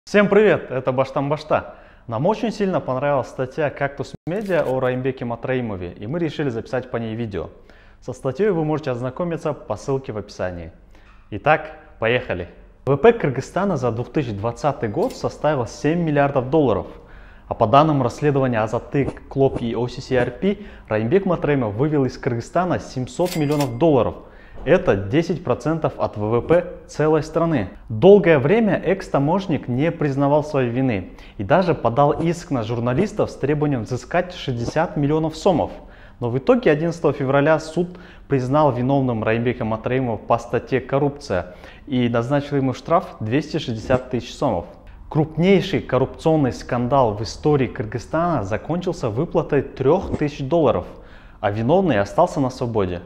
Всем привет, это Баштан Башта. Нам очень сильно понравилась статья Cactus Media о Раимбеке Матраимове, и мы решили записать по ней видео. Со статьей вы можете ознакомиться по ссылке в описании. Итак, поехали. ВВП Кыргызстана за 2020 год составил 7 миллиардов долларов. А по данным расследования Азаттык, КЛОП и OCCRP, Раимбек Матраимов вывел из Кыргызстана 700 миллионов долларов. Это 10% от ВВП целой страны. Долгое время экс-таможенник не признавал своей вины и даже подал иск на журналистов с требованием взыскать 60 миллионов сомов. Но в итоге 11 февраля суд признал виновным Раимбека Матраимова по статье «Коррупция» и назначил ему штраф 260 тысяч сомов. Крупнейший коррупционный скандал в истории Кыргызстана закончился выплатой 3000 долларов, а виновный остался на свободе.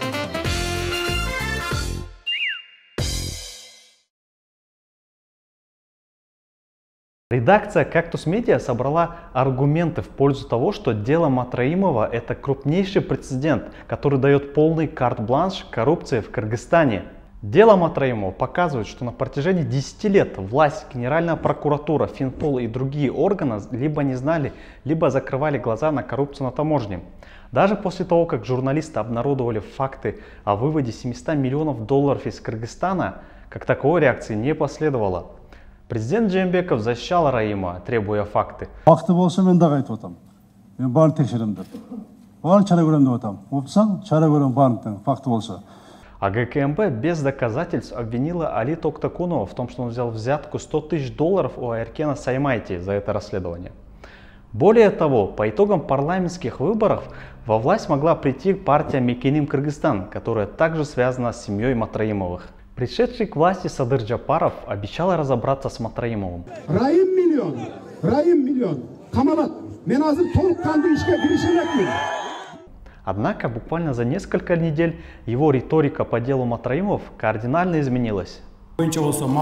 Редакция Cactus Media собрала аргументы в пользу того, что дело Матраимова – это крупнейший прецедент, который дает полный карт-бланш коррупции в Кыргызстане. Дело Матраимова показывает, что на протяжении 10 лет власть, Генеральная прокуратура, Финпол и другие органы либо не знали, либо закрывали глаза на коррупцию на таможне. Даже после того, как журналисты обнародовали факты о выводе 700 миллионов долларов из Кыргызстана, как таковой реакции не последовало. Президент Жээнбеков защищал Раима, требуя факты. Факты болса мен дагы айтып атам. Мен баарын текшерем деп. Баарын чара көрөм деп атам. Опсаң, чара көрөм баарын факты болса. А ГКМБ без доказательств обвинила Али Токтакунова в том, что он взял взятку 100 тысяч долларов у Эркена Саймайти за это расследование. Более того, по итогам парламентских выборов во власть могла прийти партия Мекеним Кыргызстан, которая также связана с семьей Матраимовых. Пришедший к власти Садыр Жапаров обещал разобраться с Матраимовым. Раим миллион, камалат, мен азыр толыққанды ишке киришемекмин. Однако буквально за несколько недель его риторика по делу Матраимов кардинально изменилась. 5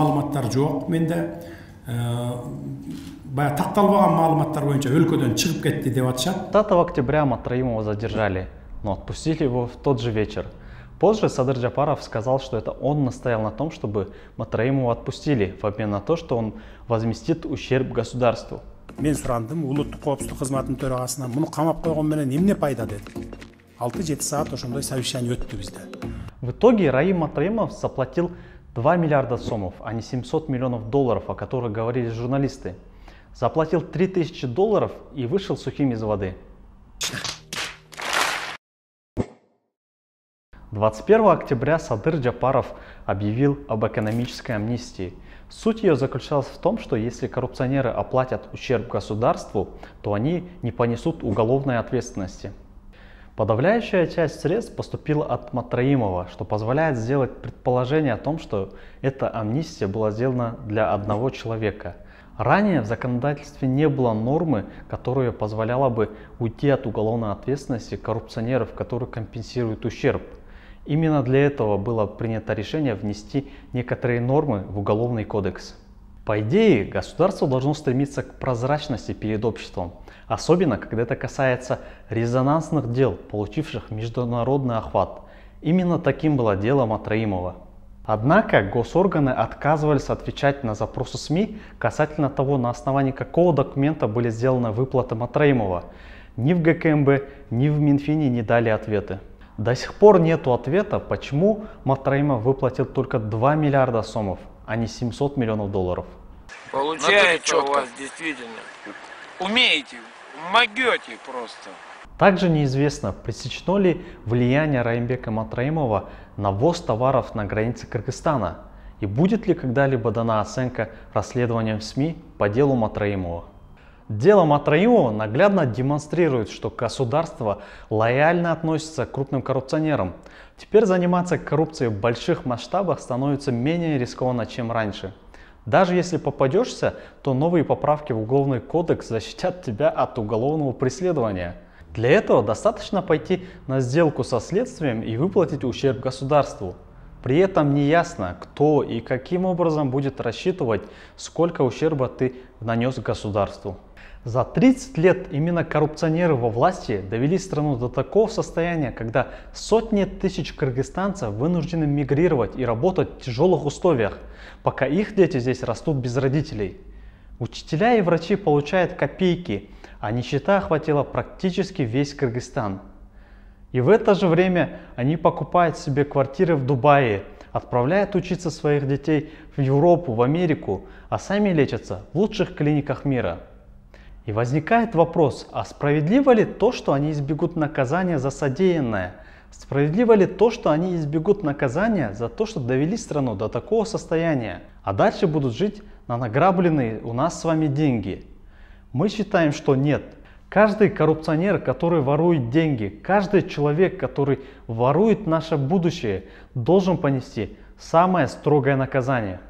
октября Матраимова задержали, но отпустили его в тот же вечер. Позже Садыр Жапаров сказал, что это он настоял на том, чтобы Матраимова отпустили, в обмен на то, что он возместит ущерб государству. Мен сурандым, улуттук коопсуздук кызматынын төрагасынан муну камап койгон менен эмне пайда дедим. 6-7 саат ошондой совещание өттү бизде. В итоге Раим Матраимов заплатил 2 миллиарда сомов, а не 700 миллионов долларов, о которых говорили журналисты. Заплатил 3000 долларов и вышел сухим из воды. 21 октября Садыр Жапаров объявил об экономической амнистии. Суть ее заключалась в том, что если коррупционеры оплатят ущерб государству, то они не понесут уголовной ответственности. Подавляющая часть средств поступила от Матраимова, что позволяет сделать предположение о том, что эта амнистия была сделана для одного человека. Ранее в законодательстве не было нормы, которая позволяла бы уйти от уголовной ответственности коррупционеров, которые компенсируют ущерб. Именно для этого было принято решение внести некоторые нормы в Уголовный кодекс. По идее, государство должно стремиться к прозрачности перед обществом, особенно когда это касается резонансных дел, получивших международный охват. Именно таким было дело Матраимова. Однако госорганы отказывались отвечать на запросы СМИ касательно того, на основании какого документа были сделаны выплаты Матраимова. Ни в ГКМБ, ни в Минфине не дали ответы. До сих пор нету ответа, почему Матраимов выплатил только 2 миллиарда сомов, а не 700 миллионов долларов. Получается у вас действительно. Умеете, могете просто. Также неизвестно, пресечено ли влияние Раимбека Матраимова на ввоз товаров на границе Кыргызстана и будет ли когда-либо дана оценка расследованиям СМИ по делу Матраимова. Дело Матраимова наглядно демонстрирует, что государство лояльно относится к крупным коррупционерам. Теперь заниматься коррупцией в больших масштабах становится менее рискованно, чем раньше. Даже если попадешься, то новые поправки в Уголовный кодекс защитят тебя от уголовного преследования. Для этого достаточно пойти на сделку со следствием и выплатить ущерб государству. При этом не ясно, кто и каким образом будет рассчитывать, сколько ущерба ты нанес государству. За 30 лет именно коррупционеры во власти довели страну до такого состояния, когда сотни тысяч кыргызстанцев вынуждены мигрировать и работать в тяжелых условиях, пока их дети здесь растут без родителей. Учителя и врачи получают копейки, а нищета охватила практически весь Кыргызстан. И в это же время они покупают себе квартиры в Дубае, отправляют учиться своих детей в Европу, в Америку, а сами лечатся в лучших клиниках мира. И возникает вопрос, а справедливо ли то, что они избегут наказания за содеянное? Справедливо ли то, что они избегут наказания за то, что довели страну до такого состояния, а дальше будут жить на награбленные у нас с вами деньги? Мы считаем, что нет. Каждый коррупционер, который ворует деньги, каждый человек, который ворует наше будущее, должен понести самое строгое наказание.